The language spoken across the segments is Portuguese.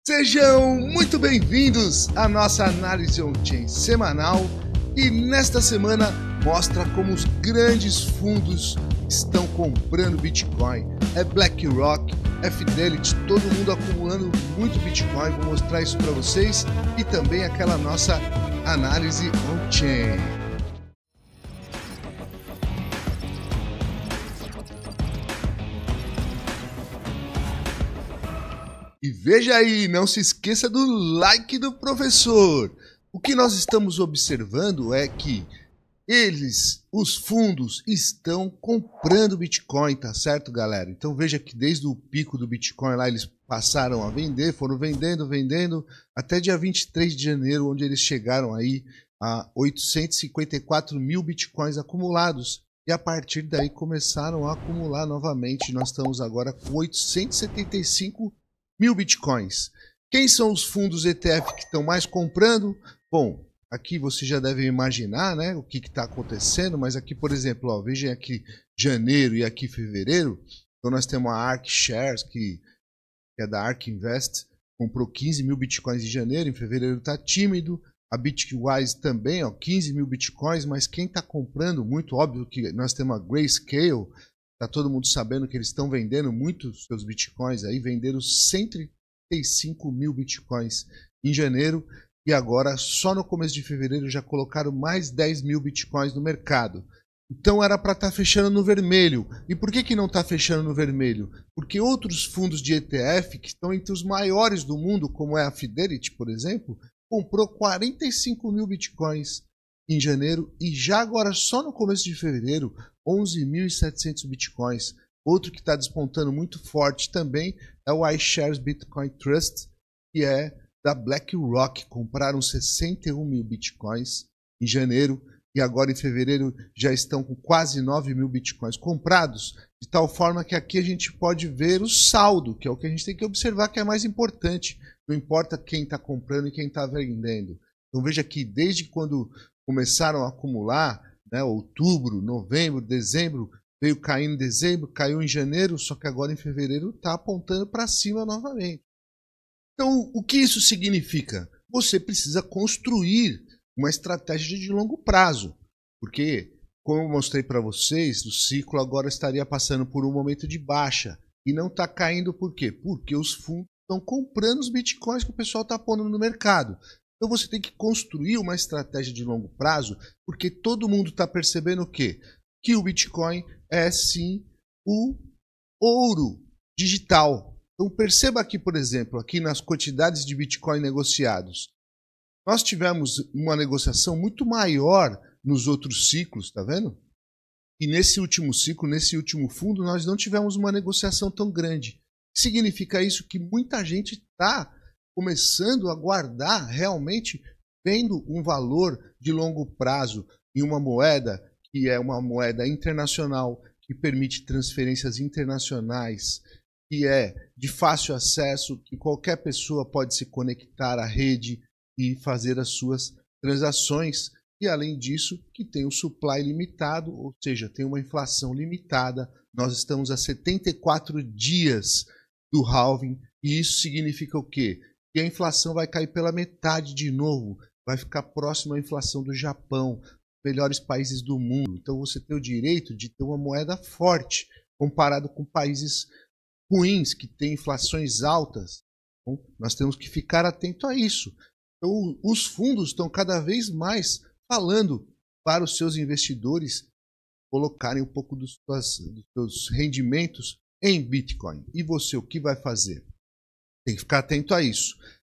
Sejam muito bem-vindos à nossa análise on-chain semanal e nesta semana mostra como os grandes fundos estão comprando Bitcoin. É BlackRock, é Fidelity, todo mundo acumulando muito Bitcoin. Vou mostrar isso para vocês e também aquela nossa análise on-chain. E veja aí, não se esqueça do like do professor. O que nós estamos observando é que os fundos, estão comprando Bitcoin, tá certo, galera? Então veja que desde o pico do Bitcoin lá, eles passaram a vender, foram vendendo, até dia 23 de janeiro, onde eles chegaram aí a 854 mil Bitcoins acumulados. E a partir daí começaram a acumular novamente. Nós estamos agora com 875 mil Bitcoins. Quem são os fundos ETF que estão mais comprando? Bom, aqui você já deve imaginar, né, o que está acontecendo, mas aqui, por exemplo, ó, vejam aqui janeiro e aqui fevereiro. Então nós temos a ARK Shares, que é da ARK Invest, comprou 15 mil Bitcoins em janeiro, em fevereiro está tímido. A Bitwise também, ó, 15 mil Bitcoins, mas quem está comprando, muito óbvio que nós temos a Grayscale. Tá todo mundo sabendo que eles estão vendendo muitos seus Bitcoins aí, venderam 135 mil Bitcoins em janeiro e agora só no começo de fevereiro já colocaram mais 10 mil Bitcoins no mercado. Então era para estar fechando no vermelho. E por que não está fechando no vermelho? Porque outros fundos de ETF que estão entre os maiores do mundo, como é a Fidelity, por exemplo, comprou 45 mil Bitcoins em janeiro e já agora só no começo de fevereiro 11.700 Bitcoins. Outro que está despontando muito forte também é o iShares Bitcoin Trust, que é da BlackRock. Compraram 61 mil Bitcoins em janeiro e agora em fevereiro já estão com quase 9 mil Bitcoins comprados, de tal forma que aqui a gente pode ver o saldo, que é o que a gente tem que observar, que é mais importante. Não importa quem está comprando e quem está vendendo. Então veja que desde quando começaram a acumular, né, outubro, novembro, dezembro, veio caindo em dezembro, caiu em janeiro, só que agora em fevereiro está apontando para cima novamente. Então, o que isso significa? Você precisa construir uma estratégia de longo prazo, porque, como eu mostrei para vocês, o ciclo agora estaria passando por um momento de baixa e não está caindo por quê? Porque os fundos estão comprando os bitcoins que o pessoal está pondo no mercado. Então você tem que construir uma estratégia de longo prazo, porque todo mundo está percebendo o quê? Que o Bitcoin é sim o ouro digital. Então perceba aqui, por exemplo, aqui nas quantidades de Bitcoin negociados. Nós tivemos uma negociação muito maior nos outros ciclos, tá vendo? E nesse último ciclo, nesse último fundo, nós não tivemos uma negociação tão grande. Significa isso que muita gente está começando a guardar, realmente vendo um valor de longo prazo em uma moeda que é uma moeda internacional, que permite transferências internacionais, que é de fácil acesso, que qualquer pessoa pode se conectar à rede e fazer as suas transações. E além disso, que tem um supply limitado, ou seja, tem uma inflação limitada. Nós estamos a 74 dias do halving e isso significa o quê? Que a inflação vai cair pela metade de novo, vai ficar próximo à inflação do Japão, melhores países do mundo. Então você tem o direito de ter uma moeda forte, comparado com países ruins, que têm inflações altas. Então, nós temos que ficar atento a isso. Então os fundos estão cada vez mais falando para os seus investidores colocarem um pouco dos seus rendimentos em Bitcoin. E você, o que vai fazer? Tem que ficar atento a isso.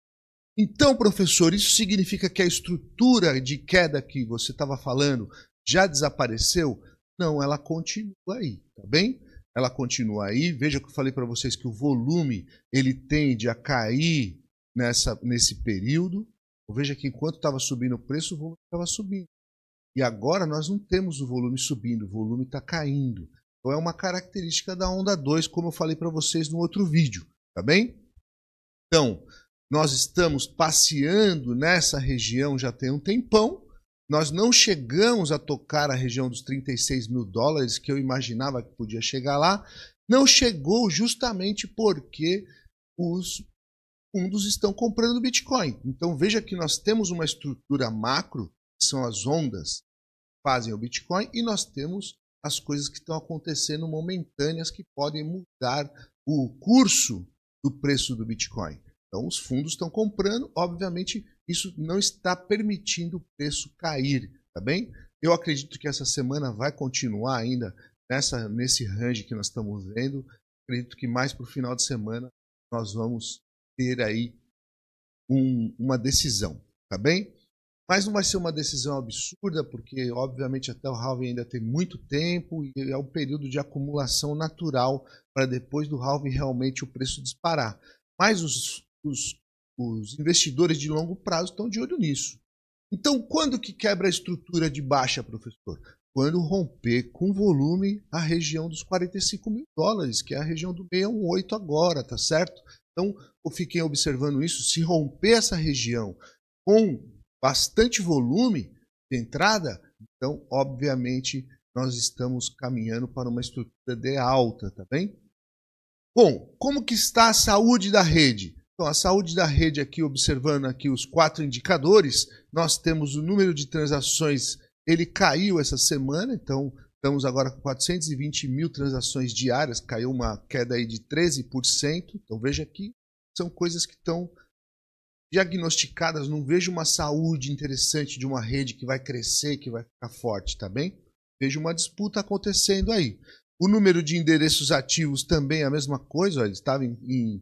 Então, professor, isso significa que a estrutura de queda que você estava falando já desapareceu? Não, ela continua aí, tá bem? Ela continua aí. Veja que eu falei para vocês que o volume ele tende a cair nesse período. Veja que enquanto estava subindo o preço, o volume estava subindo. E agora nós não temos o volume subindo, o volume está caindo. Então é uma característica da onda 2, como eu falei para vocês no outro vídeo, tá bem? Então, nós estamos passeando nessa região já tem um tempão. Nós não chegamos a tocar a região dos 36 mil dólares, que eu imaginava que podia chegar lá. Não chegou justamente porque os fundos estão comprando Bitcoin. Então veja que nós temos uma estrutura macro, que são as ondas que fazem o Bitcoin, e nós temos as coisas que estão acontecendo momentâneas que podem mudar o curso do preço do Bitcoin. Então os fundos estão comprando, obviamente isso não está permitindo o preço cair, tá bem? Eu acredito que essa semana vai continuar ainda nesse range que nós estamos vendo. Acredito que mais para o final de semana nós vamos ter aí uma decisão, tá bem? Mas não vai ser uma decisão absurda, porque obviamente até o halving ainda tem muito tempo e é um período de acumulação natural para depois do halving realmente o preço disparar. Mas os investidores de longo prazo estão de olho nisso. Então, quando que quebra a estrutura de baixa, professor? Quando romper com volume a região dos 45 mil dólares, que é a região do 618 agora, tá certo? Então, fiquem observando isso. Se romper essa região com bastante volume de entrada, então, obviamente, nós estamos caminhando para uma estrutura de alta, tá bem? Bom, como que está a saúde da rede? Então, a saúde da rede aqui, observando aqui os 4 indicadores, nós temos o número de transações, ele caiu essa semana, então estamos agora com 420 mil transações diárias, caiu uma queda aí de 13%. Então veja que são coisas que estão diagnosticadas, não vejo uma saúde interessante de uma rede que vai crescer, que vai ficar forte, tá bem? Vejo uma disputa acontecendo aí. O número de endereços ativos também é a mesma coisa, ele estava em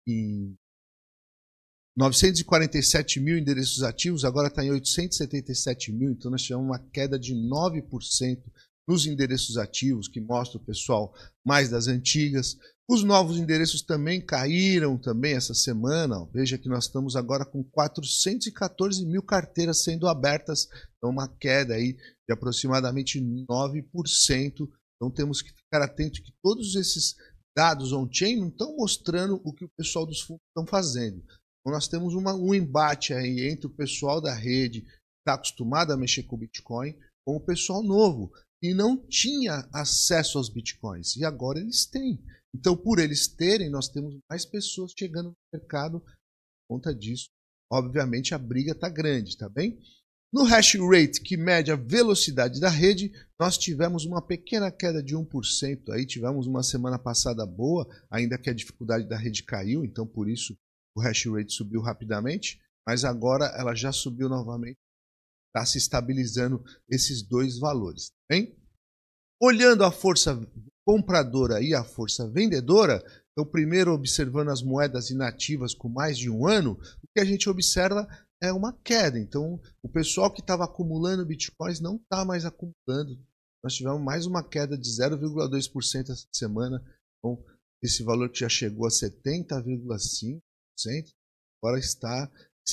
947 mil endereços ativos, agora está em 877 mil, então nós tivemos uma queda de 9% nos endereços ativos, que mostra o pessoal mais das antigas. Os novos endereços também caíram também essa semana. Veja que nós estamos agora com 414 mil carteiras sendo abertas, então uma queda aí de aproximadamente 9%. Então temos que ficar atento que todos esses dados on-chain não estão mostrando o que o pessoal dos fundos estão fazendo. Então nós temos um embate aí entre o pessoal da rede que está acostumado a mexer com o Bitcoin com o pessoal novo que não tinha acesso aos Bitcoins e agora eles têm. Então por eles terem, nós temos mais pessoas chegando no mercado por conta disso. Obviamente a briga está grande, tá bem? No hash rate, que mede a velocidade da rede, nós tivemos uma pequena queda de 1%. Aí tivemos uma semana passada boa, ainda que a dificuldade da rede caiu, então por isso o hash rate subiu rapidamente, mas agora ela já subiu novamente, está se estabilizando esses dois valores. Bem? Olhando a força compradora e a força vendedora, então primeiro observando as moedas inativas com mais de um ano, o que a gente observa é uma queda. Então o pessoal que estava acumulando bitcoins não está mais acumulando. Nós tivemos mais uma queda de 0,2% essa semana, então esse valor que já chegou a 70,5%, agora está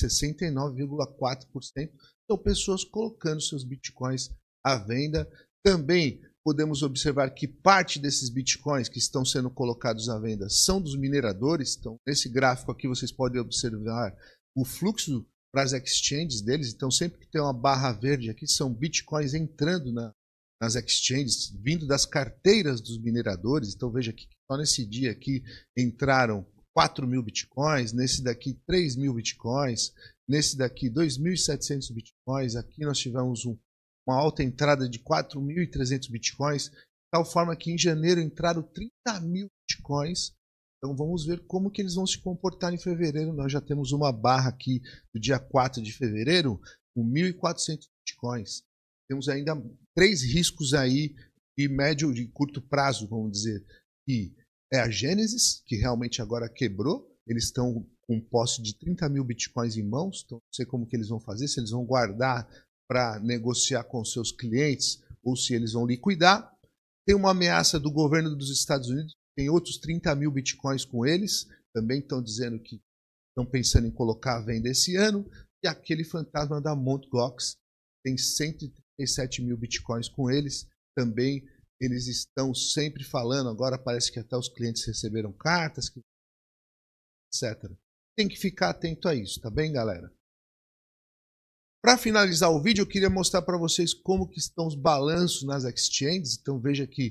69,4%. Então, pessoas colocando seus bitcoins à venda. Também podemos observar que parte desses bitcoins que estão sendo colocados à venda são dos mineradores. Então, nesse gráfico aqui vocês podem observar o fluxo para as exchanges deles. Então, sempre que tem uma barra verde aqui, são bitcoins entrando nas exchanges, vindo das carteiras dos mineradores. Então, veja que só nesse dia aqui entraram 4 mil bitcoins, nesse daqui 3 mil bitcoins, nesse daqui 2.700 bitcoins, aqui nós tivemos uma alta entrada de 4.300 bitcoins, de tal forma que em janeiro entraram 30 mil bitcoins. Então vamos ver como que eles vão se comportar em fevereiro. Nós já temos uma barra aqui do dia 4 de fevereiro com 1.400 bitcoins. Temos ainda 3 riscos aí de médio e curto prazo, vamos dizer, que é a Genesis, que realmente agora quebrou. Eles estão com posse de 30 mil bitcoins em mãos. Então não sei como que eles vão fazer, se eles vão guardar para negociar com seus clientes ou se eles vão liquidar. Tem uma ameaça do governo dos Estados Unidos, tem outros 30 mil bitcoins com eles, também estão dizendo que estão pensando em colocar à venda esse ano. E aquele fantasma da Mt. Gox, tem 137 mil bitcoins com eles, também eles estão sempre falando, agora parece que até os clientes receberam cartas, etc. Tem que ficar atento a isso, tá bem, galera? Para finalizar o vídeo, eu queria mostrar para vocês como que estão os balanços nas exchanges. Então veja que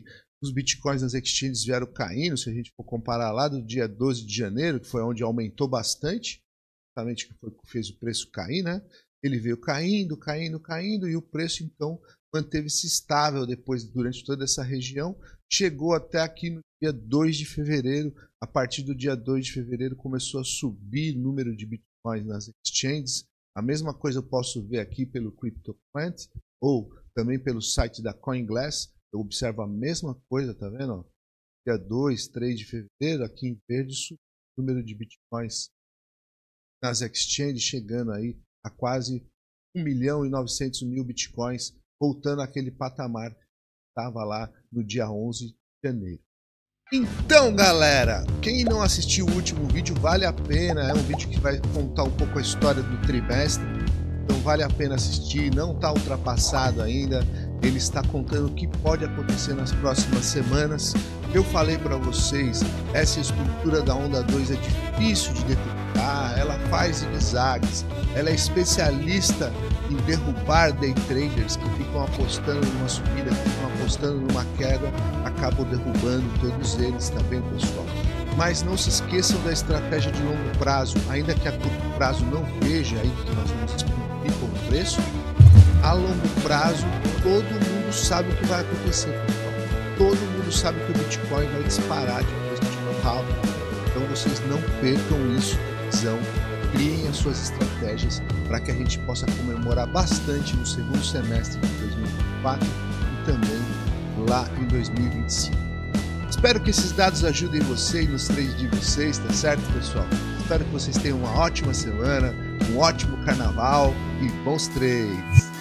os bitcoins nas exchanges vieram caindo, se a gente for comparar lá do dia 12 de janeiro, que foi onde aumentou bastante, exatamente que foi que fez o preço cair, né? Ele veio caindo, caindo, caindo, e o preço então manteve-se estável depois, durante toda essa região, chegou até aqui no dia 2 de fevereiro. A partir do dia 2 de fevereiro começou a subir o número de bitcoins nas exchanges. A mesma coisa eu posso ver aqui pelo CryptoQuant ou também pelo site da CoinGlass. Eu observo a mesma coisa, tá vendo? Dia 2, 3 de fevereiro, aqui em verde, subiu o número de bitcoins nas exchanges, chegando aí a quase 1.900.000 bitcoins, voltando àquele patamar que estava lá no dia 11 de janeiro. Então, galera, quem não assistiu o último vídeo, vale a pena. É um vídeo que vai contar um pouco a história do trimestre, então vale a pena assistir. Não está ultrapassado ainda, ele está contando o que pode acontecer nas próximas semanas. Eu falei para vocês, essa estrutura da onda 2 é difícil de detectar, ela faz zigue-zagues, ela é especialista em derrubar day traders que ficam apostando numa subida, que ficam apostando numa queda, acabam derrubando todos eles, tá bem, pessoal? Mas não se esqueçam da estratégia de longo prazo, ainda que a curto prazo não veja aí que nós vamos explodir com o preço, a longo prazo todo mundo sabe o que vai acontecer, pessoal. Todo mundo sabe que o Bitcoin vai disparar depois do Bitcoin halving. Então vocês não percam isso, visão. Criem as suas estratégias para que a gente possa comemorar bastante no segundo semestre de 2024 e também lá em 2025. Espero que esses dados ajudem você e nos trades de vocês, tá certo, pessoal? Espero que vocês tenham uma ótima semana, um ótimo carnaval e bons trades!